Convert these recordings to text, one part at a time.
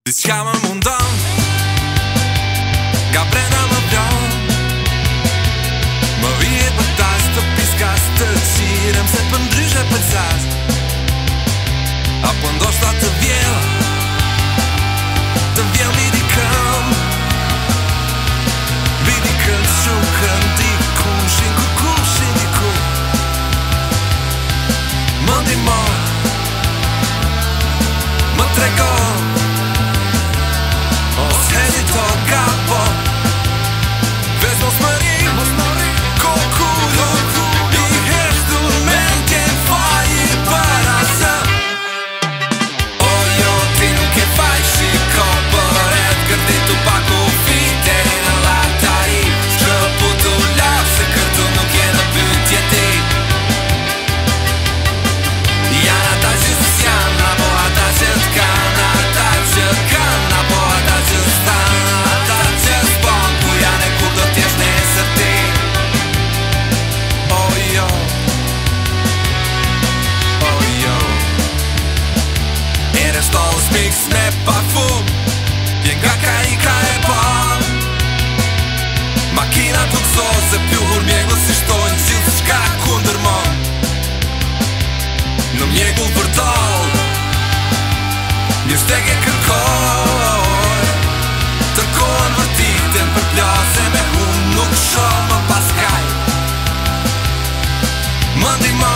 Ziceam în mundan Ga prendem avion Më vijet për tas të piskas të qirem se për ndryshe përsas Apo ndoshta të vjell vidi këm Vidi këm shukën dikushin kukushin diku Më ndihmo Më trego Mos hezito kapo Ves mos mëri Kokudo I heshtur mendje faji para se O jo ti nuk e faj shiko Përet gërditu pa kufite në latari Shkëputu laf se kërtu nuk je në pytje ti Janë ata që s'janë Apo ata që t'kan Ata që kan Apo ata që s'tan Ata që s'bon Ku janë e ku do t'jesh nesër ti Oh jo Oh jo Ere shtollës mix me parfum Vjen nga karika e pan Makina tuksoze Pluhur mjegull si shtojnë Gjithë shka kundër mon Në mjegull vërdall Një shtege kërkoj Tërkohen vërtiten për plase Me hun nuk shumë më paskaj Më ndihmo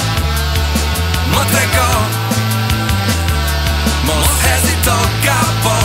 Më trego Mos hezito kapo